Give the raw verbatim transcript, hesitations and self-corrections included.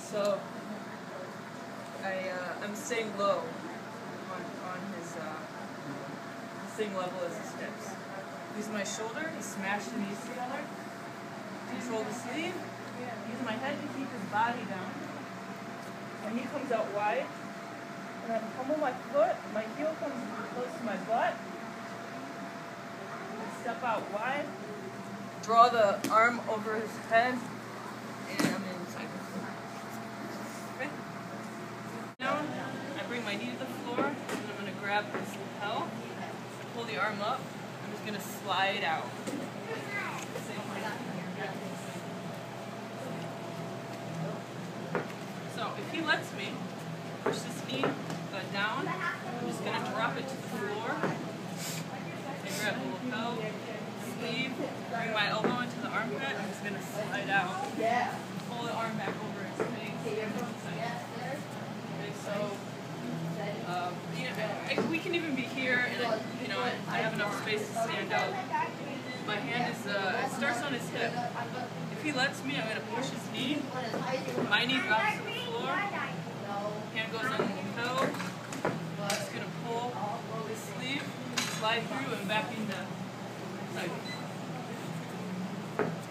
So I uh, I'm staying low on on his uh, the same level as his hips. Use my shoulder to smash the knees together. Control the sleeve. Use my head to keep his body down. And he comes out wide. And I pummel my foot. My heel comes close to my butt. Step out wide. Draw the arm over his head. And I'm inside. Okay? Now, I bring my knee to the floor. And I'm going to grab this lapel. Pull the arm up. I'm just going to slide out. So if he lets me push this knee uh, down, I'm just going to drop it to the floor. I grab the lapel, sleeve, bring my elbow into the armpit. I'm just going to slide out. Pull the arm back over his face. Okay, so uh, you know, I, we can even be here, and you know, I have enough space to stand up. My hand is, uh, it starts on his hip. If he lets me, I'm going to push his knee. My knee drops to the floor. Hand goes on the lapel. I'm just going to pull his sleeve, slide through, and back into side.